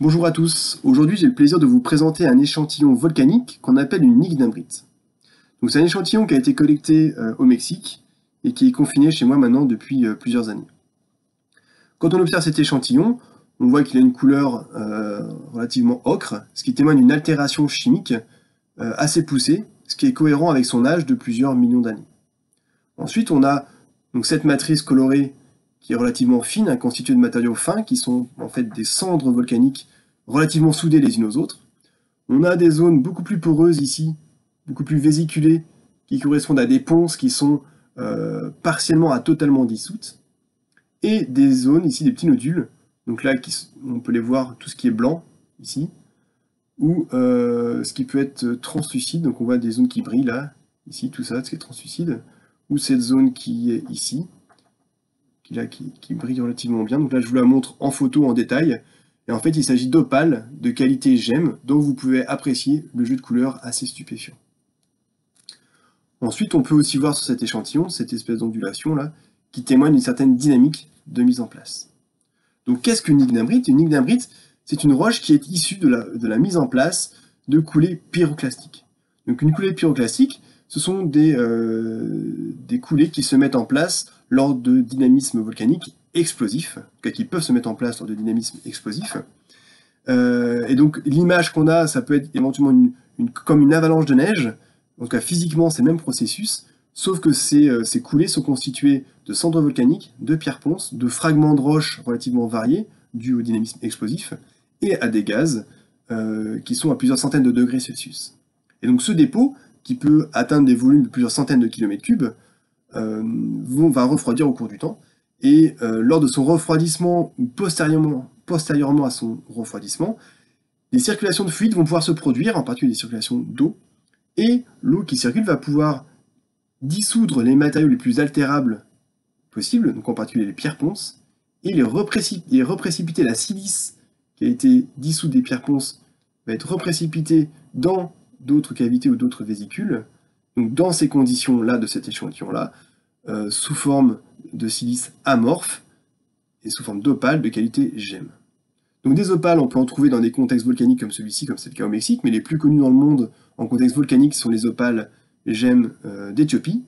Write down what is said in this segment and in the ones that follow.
Bonjour à tous, aujourd'hui j'ai le plaisir de vous présenter un échantillon volcanique qu'on appelle une ignimbrite. Donc c'est un échantillon qui a été collecté au Mexique et qui est confiné chez moi maintenant depuis plusieurs années. Quand on observe cet échantillon, on voit qu'il a une couleur relativement ocre, ce qui témoigne d'une altération chimique assez poussée, ce qui est cohérent avec son âge de plusieurs millions d'années. Ensuite on a donc cette matrice colorée qui est relativement fine, constituée de matériaux fins, qui sont en fait des cendres volcaniques relativement soudées les unes aux autres. On a des zones beaucoup plus poreuses ici, beaucoup plus vésiculées, qui correspondent à des ponces qui sont partiellement à totalement dissoutes, et des zones ici, des petits nodules, donc là on peut les voir, tout ce qui est blanc, ici, ou ce qui peut être translucide, donc on voit des zones qui brillent là, ici, tout ça, ce qui est translucide, ou cette zone qui est ici, qui brille relativement bien. Donc là, je vous la montre en photo, en détail. Et en fait, il s'agit d'opales de qualité gemme, dont vous pouvez apprécier le jeu de couleurs assez stupéfiant. Ensuite, on peut aussi voir sur cet échantillon, cette espèce d'ondulation là, qui témoigne d'une certaine dynamique de mise en place. Donc qu'est-ce qu'une ignimbrite? Une ignimbrite, c'est une roche qui est issue de la mise en place de coulées pyroclastiques. Donc une coulée pyroclastique, ce sont des coulées qui se mettent en place lors de dynamisme volcanique explosif, qui peuvent se mettre en place lors de dynamisme explosif. Et donc l'image qu'on a, ça peut être éventuellement comme une avalanche de neige. En tout cas, physiquement, c'est le même processus, sauf que ces coulées sont constituées de cendres volcaniques, de pierres ponces, de fragments de roches relativement variés, dus au dynamisme explosif, et à des gaz qui sont à plusieurs centaines de degrés Celsius. Et donc ce dépôt, qui peut atteindre des volumes de plusieurs centaines de kilomètres cubes, va refroidir au cours du temps, et lors de son refroidissement ou postérieurement à son refroidissement, les circulations de fluides vont pouvoir se produire, en particulier des circulations d'eau, et l'eau qui circule va pouvoir dissoudre les matériaux les plus altérables possibles, donc en particulier les pierres ponces, et les reprécipiter la silice qui a été dissoute des pierres ponces, va être reprécipitée dans d'autres cavités ou d'autres vésicules, donc dans ces conditions-là de cet échantillon-là, sous forme de silice amorphe et sous forme d'opales de qualité gemme. Donc des opales, on peut en trouver dans des contextes volcaniques comme celui-ci, comme c'est le cas au Mexique, mais les plus connus dans le monde en contexte volcanique sont les opales gemmes d'Éthiopie.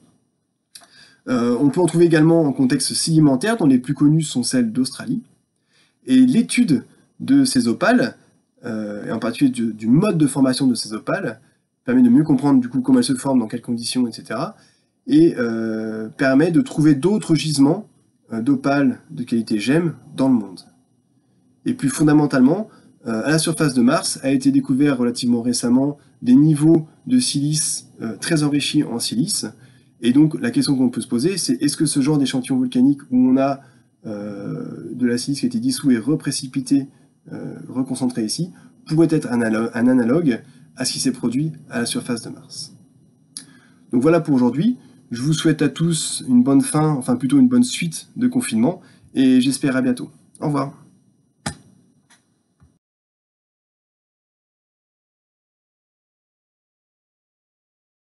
On peut en trouver également en contexte sédimentaire, dont les plus connues sont celles d'Australie. Et l'étude de ces opales, et en particulier du mode de formation de ces opales, permet de mieux comprendre du coup comment elles se forment, dans quelles conditions, etc. Et permet de trouver d'autres gisements d'opales de qualité gemme dans le monde. Et plus fondamentalement, à la surface de Mars a été découvert relativement récemment des niveaux de silice très enrichis en silice. Et donc la question qu'on peut se poser, c'est est-ce que ce genre d'échantillon volcanique où on a de la silice qui a été dissoute et reprécipitée, reconcentrée ici, pourrait être un analogue à ce qui s'est produit à la surface de Mars. Donc voilà pour aujourd'hui. Je vous souhaite à tous une bonne fin, enfin plutôt une bonne suite de confinement, et j'espère à bientôt. Au revoir.